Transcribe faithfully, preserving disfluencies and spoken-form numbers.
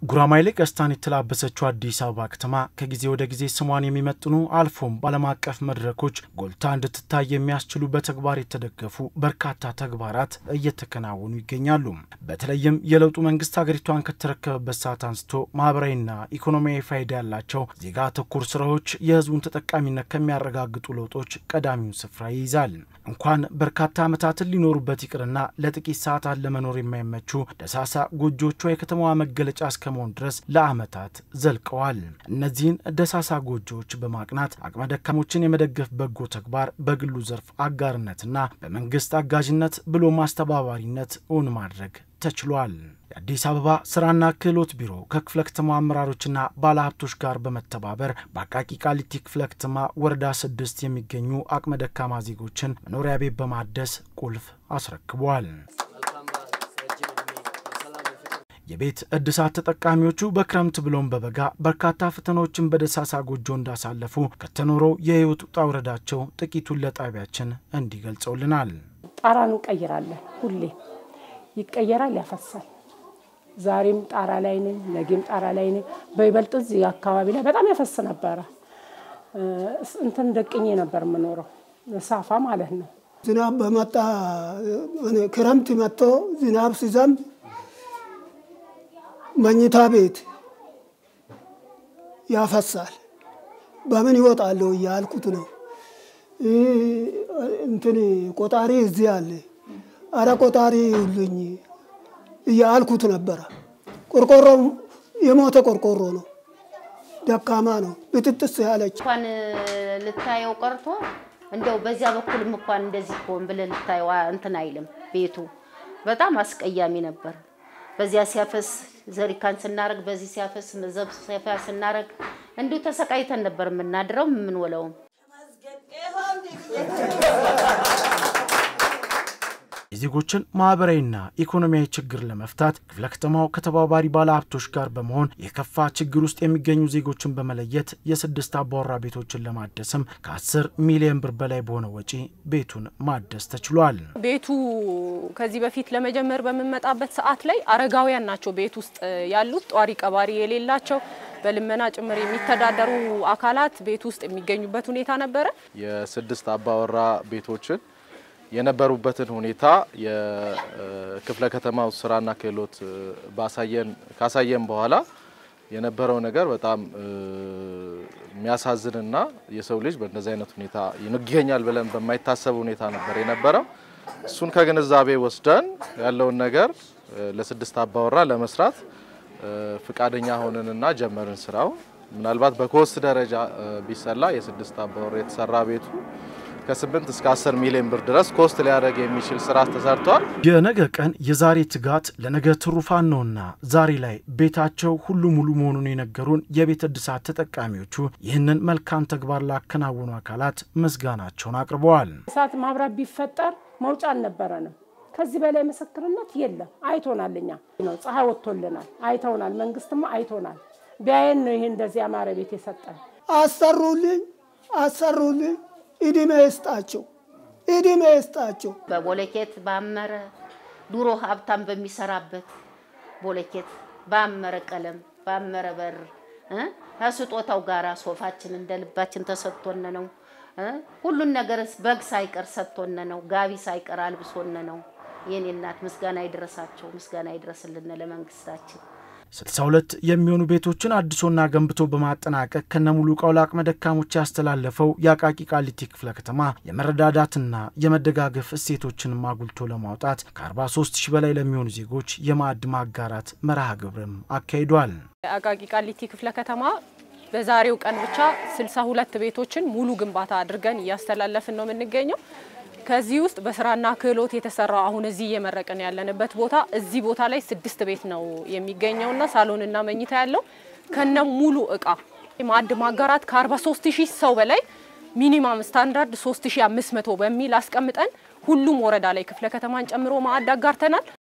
ጉራማይሌ ቀስታን የተላበሰችው አዲስ አበባ ከተማ ከጊዜ ወደ ጊዜ ስሟን የሚመጥኑ አልፎም ባለም አቀፍ መድረኮች ጎልታ እንድትታይ የሚያስችሉ በተግባር የተደገፉ በርካታ ተግባራት እየተከናወኑ ይገኛሉ። በተለይም የለውጡ መንግስት ሀገሪቷን ከተረከበበት ሰዓት አንስቶ ማህበራዊና ኢኮኖሚያዊ ፋይዳ ያላቸው ዜጋ ተኮር ስራዎች የህዝቡን ተጠቃሚነት ከሚያረጋግጡ ለውጦች ቀዳሚውን ስፍራ ይይዛል። እንኳን በርካታ ዓመታትን ሊኖሩበት ይቅርና ለጥቂት ሰዓታት ለመኖር የማይመቹ ደሳሳ ጎጆቿ የከተማዋ መገለጫ እስከመሆን ድረስ ለዓመታት ዘልቀዋል። እነዚህን ደሳሳ ጎጆች በማቅናት አቅመ ደካሞችን የመደገፍ በጎ ተግባር በግሉ ዘርፍ አጋርነትና በመንግስት አጋዥነት ብሎ ማስተባባሪነት ኦን ማድረግ ተችሏል። የአዲስ አበባ ስራና ክህሎት ቢሮ ከክፍለ ከተማ አመራሮችና ባለሀብቶች ጋር በመተባበር በአቃቂ ቃሊቲ ክፍለ ከተማ ወረዳ ስድስት የሚገኙ አቅመ ደካማ ዜጎችን መኖሪያ ቤት በማደስ ቁልፍ አስረክቧል። የቤት እድሳት ተጠቃሚዎቹ በክረምት ብሎም በበጋ በርካታ ፈተናዎችን በደሳሳ ጎጆ እንዳሳለፉ ከተኖረው የህይወት ውጣ ውረዳቸው ጥቂቱን ለጣቢያችን እንዲገልጸውልናል። ጣራን ቀይራለን፣ ሁሌ ይቀየራል፣ ያፈሳል። ዛሬም ጣራ ላይ ነኝ፣ ነገም ጣራ ላይ ነኝ። በይበልጥ እዚህ አካባቢ ላይ በጣም ያፈስ ነበር። እንትን ደቅኜ ነበር የምኖረው፣ ሳፋ ማለት ነው። ዝናብ በመጣ ክረምት መጥቶ ዝናብ ሲዘንብ መኝታ ቤት ያፈሳል። በምን ይወጣለው ያልኩት ነው። እንትን ቆጣሪ እዚህ አለ፣ አረ ቆጣሪ ይልኝ ያልኩት ነበር። ቆርቆሮ የሞተ ቆርቆሮ ነው፣ ደካማ ነው፣ ብትጥስ ያለች እንኳን ልታየው ቀርቶ እንደው በዚያ በኩልም እንኳን እንደዚህ ቆም ብለን ልታየው እንትን አይልም። ቤቱ በጣም አስቀያሚ ነበር። በዚያ ሲያፈስ ዘሪካን ስናረግ፣ በዚህ ሲያፈስ መዘብ ሲያፈስ ስናረግ እንዴ ተሰቃይተን ነበር የምናድረው ምን ወለው። የዜጎችን ማህበራዊና ኢኮኖሚያዊ ችግር ለመፍታት ክፍለ ከተማው ከተባባሪ ባለሀብቶች ጋር በመሆን የከፋ ችግር ውስጥ የሚገኙ ዜጎችን በመለየት የስድስት አባወራ ቤቶችን ለማደስም ከአስር ሚሊዮን ብር በላይ በሆነ ወጪ ቤቱን ማደስ ተችሏል። ቤቱ ከዚህ በፊት ለመጀመር በመመጣበት ሰዓት ላይ አረጋውያን ናቸው ቤት ውስጥ ያሉት፣ ጧሪ ቀባሪ የሌላቸው በልመና ጭምር የሚተዳደሩ አካላት ቤት ውስጥ የሚገኙበት ሁኔታ ነበር። የስድስት አባወራ ቤቶችን የነበሩበትን ሁኔታ የክፍለ ከተማው ስራና ክህሎት ባሳየን ካሳየን በኋላ የነበረው ነገር በጣም የሚያሳዝንና የሰው ልጅ በእንደዚህ አይነት ሁኔታ ይገኛል ብለን በማይታሰብ ሁኔታ ነበር የነበረው። እሱን ከግንዛቤ ወስደን ያለውን ነገር ለስድስት አባወራ ለመስራት ፍቃደኛ ሆነንና ጀመርን ስራው። ምናልባት በኮስት ደረጃ ቢሰላ የስድስት አባወራ የተሰራ ቤቱ ከስምንት እስከ አስር ሚሊዮን ብር ድረስ ኮስት ሊያደርግ የሚችል ስራ ተሰርቷል። የነገ ቀን የዛሬ ትጋት ለነገ ትሩፋን ነውና ዛሬ ላይ ቤታቸው ሁሉ ሙሉ መሆኑን የነገሩን የቤት እድሳት ተጠቃሚዎቹ ይህንን መልካም ተግባር ላከናወኑ አካላት ምስጋናቸውን አቅርበዋል። እሳት ማብራት ቢፈጠር መውጫ አልነበረንም። ከዚህ በላይ ምስክርነት የለም። አይቶናልኛ ነው፣ ፀሐይ ወጥቶልናል፣ አይተውናል፣ መንግስትም አይቶናል። ቢያየን ነው ይሄ እንደዚህ አማረ ቤት የሰጠን። አሰሩልኝ አሰሩልኝ ኢዲሜ ይስጣቸው ኢዲሜ ይስጣቸው። በቦለኬት ባመረ ዱሮ ሀብታም በሚሰራበት ቦለኬት ባመረ ቀለም ባመረ በር እ ከስጦታው ጋራ ሶፋችን እንደልባችን ተሰጥቶነ ነው። ሁሉን ነገርስ በግ ሳይቀር ሰጥቶነ ነው፣ ጋቢ ሳይቀር አልብሶነ ነው። የኔ እናት ምስጋና ይድረሳቸው፣ ምስጋና ይድረስልን ለመንግስታችን። ስልሳ ሁለት የሚሆኑ ቤቶችን አድሶና ገንብቶ በማጠናቀቅ ከነሙሉ ቃል አቅመ ደካሞች ያስተላለፈው የአቃቂ ቃሊቲ ክፍለ ከተማ የመረዳዳትና የመደጋገፍ እሴቶችን ማጉልቶ ለማውጣት ከ43 ሺህ በላይ ለሚሆኑ ዜጎች የማዕድ ማጋራት መርሃ ግብርም አካሂዷል። አቃቂ ቃሊቲ ክፍለ ከተማ በዛሬው ቀን ብቻ ስልሳ ሁለት ቤቶችን ሙሉ ግንባታ አድርገን ያስተላለፍን ነው የምንገኘው። ከዚህ ውስጥ በስራና ክህሎት የተሰራው አሁን እዚህ የመረቀን ያለንበት ቦታ እዚህ ቦታ ላይ ስድስት ቤት ነው የሚገኘውና ሳሎንና መኝታ ያለው ከነ ሙሉ እቃ ማዕድ ማጋራት ከ43 ሺህ ሰው በላይ ሚኒማም ስታንዳርድ ሶስት ሺህ አምስት መቶ በሚል አስቀምጠን ሁሉም ወረዳ ላይ ክፍለ ከተማን ጨምሮ ማዕድ አጋርተናል።